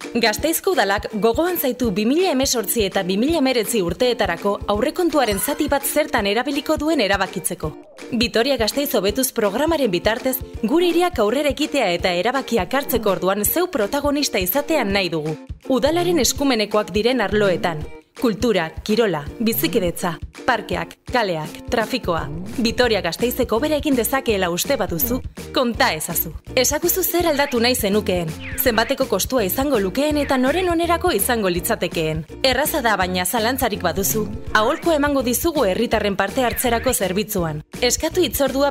Gasteizko udalak gogoan zaitu 2018 eta 2019 urteetarako aurrekontuaren zati bat zertan erabiliko duen erabakitzeko. Vitoria Gasteiz hobetuz programaren bitartez, gure hiriak aurrera ekitea eta erabakiak hartzeko orduan zeu protagonista izatean nahi dugu. Udalaren eskumenekoak diren arloetan. Kultura, kirola, bizikidetza, parkeak, kaleak, trafikoa. Vitoria Gasteizeko hobera egin dezakeela uste baduzu, konta ezazu. Esakuzu zer aldatu nahi zenukeen, zenbateko kostua izango lukeen eta noren onerako izango litzatekeen. Erraza da baina zalantzarik baduzu, aholkua emango dizugu herritarren parte hartzerako zerbitzuan. Eskatu hitzordua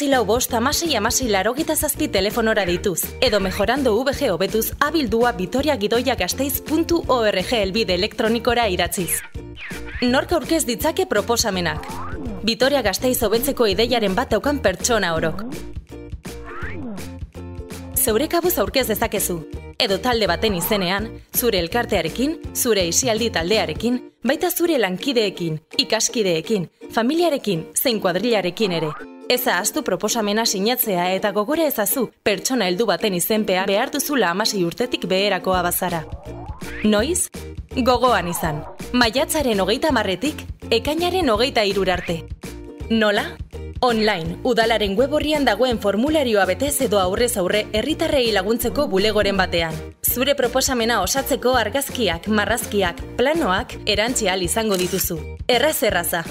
945 telefonora dituz, edo mejorando VG hobetuz abildua vitoriagidoiagasteiz.org helbide elektronikora idatziz. Nork aurkez ditzake proposamenak. Vitoria Gasteiz hobetzeko ideiaren bat daukan pertsona orok. Zeure kabuz aurkez dezakezu, edo talde baten izenean, zure elkartearekin, zure isialdi taldearekin, baita zure lankideekin, ikaskideekin, familiarekin, zein kuadrilarekin ere. Ez ahaztu proposamena sinatzea eta gogora ezazu pertsona heldu baten izenpea behar duzula 16 urtetik beherakoa bazara. Noiz? Gogoan izan. Maiatzaren 30-etik, ekainaren 23 arte. Nola? Online, udalaren web orrian dagoen formularioa betez edo aurrez aurre herritarrei laguntzeko bulegoren batean. Zure proposamena osatzeko argazkiak, marrazkiak, planoak erantzi ahal izango dituzu. Erraza.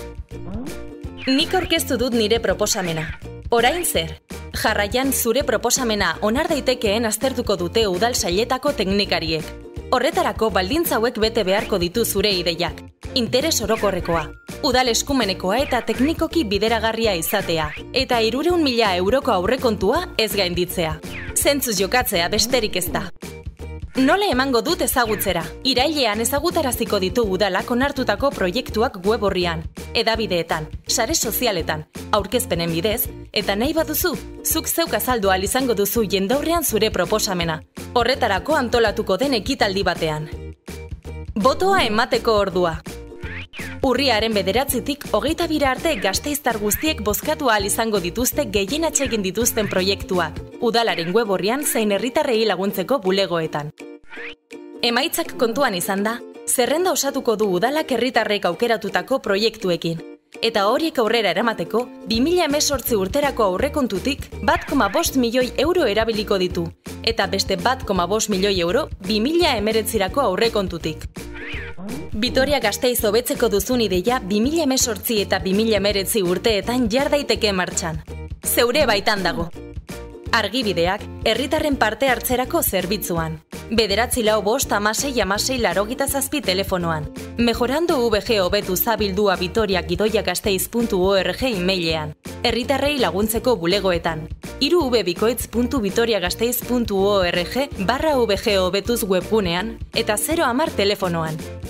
Nik aurkeztu dut nire proposamena. Orain zer? Jarraian zure proposamena onar daitekeen aztertuko dute udal sailetako teknikariek. Horretarako baldintza hauek bete beharko ditu zure ideiak. Interes orokorrekoa, udal eskumenekoa eta teknikoki bideragarria izatea, eta 300.000 euroko aurrekontua ez gainditzea. Zentzuz jokatzea besterik ez da. Nola emango dut ezagutzera? Irailean ezagutaraziko ditu udalak onartutako proiektuak web orrian, hedabideetan, sare sozialetan, aurkezpenen bidez, eta nahi baduzu, zuk zeuk azaldu ahal izango duzu jendaurrean zure proposamena. Horretarako antolatuko den ekitaldi batean. Botoa emateko ordua. Urriaren 9-tik 22 arte gasteiztar guztiek bozkatu ahal izango dituzte gehien atsegin dituzten proiektuak, udalaren web orrian zein herritarrei laguntzeko bulegoetan. Emaitzak kontuan izan da, zerrenda osatuko du udalak herritarrek aukeratutako proiektuekin. Eta horiek aurrera eramateko, 2018 urterako aurrekontutik 1,5 milioi euro erabiliko ditu, eta beste 1,5 milioi euro 2019rako aurrekontutik. Vitoria Gasteiz hobetzeko duzun ideia 2018 eta 2019 urteetan jar daiteke martxan. Zeure baitan dago. Argibideak herritarren parte hartzerako zerbitzuan. 945 telefonoan. Mejorando VG hobetuz abildua vitoriagidoiagasteiz.org emailean. Herritarrei laguntzeko bulegoetan. 3vbikoitz.vitoriagasteiz.org/VG hobetuz webgunean eta 010 telefonoan.